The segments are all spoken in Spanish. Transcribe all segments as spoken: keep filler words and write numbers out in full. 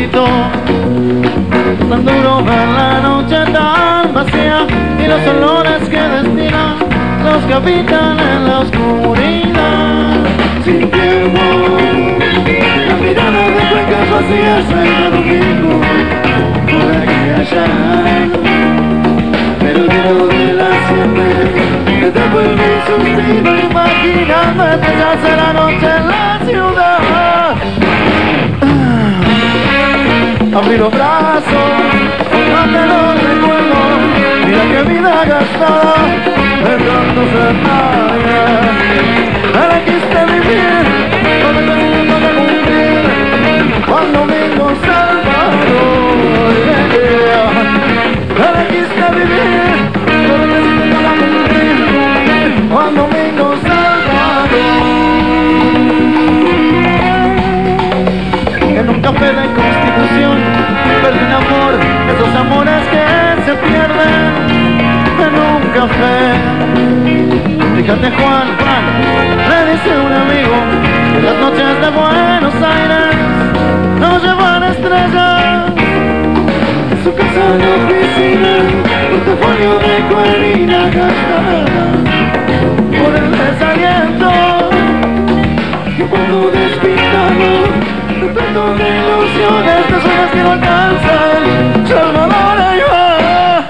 grito. Tan duro ver la noche tan vacía y los olores que destilan los que habitan en la oscuridad. Sin tiempo, la mirada de cuencas vacías en el domingo, por aquí y allá. Pero el dedo de la siempre que te vuelve un suspiro, imaginando empezarse la noche en la ciudad. Abrí los brazos, fumate los recuerdos, mira qué vida gastada, de tanto ser nadie. Elegiste vivir, con el destino de cumplir, Juan Domingo Salvador. Elegiste vivir, con el destino de cumplir, Juan Domingo Salvador. En un café de Constitución perdí un amor, esos amores que se pierden en un café. Fíjate Juan, Juan, le dice un amigo, que las noches de Buenos Aires nos llevan estrellas. En su casa de oficina, portafolio de cuerina gastada por el desaliento. Que cuando despintamos de tanto de ilusiones, de sueños que no alcanzan, Salvador ahí va.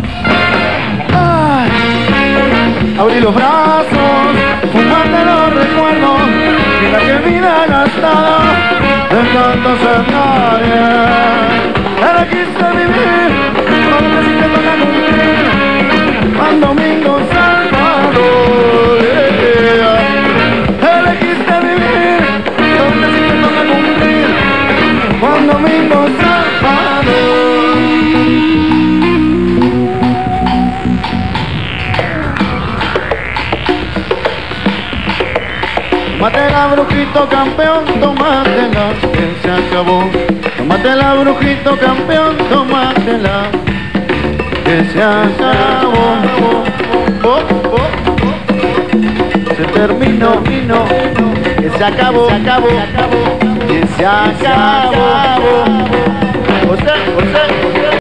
Ay, abrí los brazos, fumate los recuerdos, mira qué vida gastada, de tanto ser nadie. Elegiste vivir, con el que te toca cumplir, Juan Domingo Salvador. Elegiste vivir, con el que te toca cumplir, Juan Domingo Salvador. Tómatela, brujito campeón, tómatela, que se acabó. Tómatela, brujito campeón, tómatela, que se acabó. Oh, oh, oh. Se terminó, que se acabó, se acabó, que se acabó. José, José.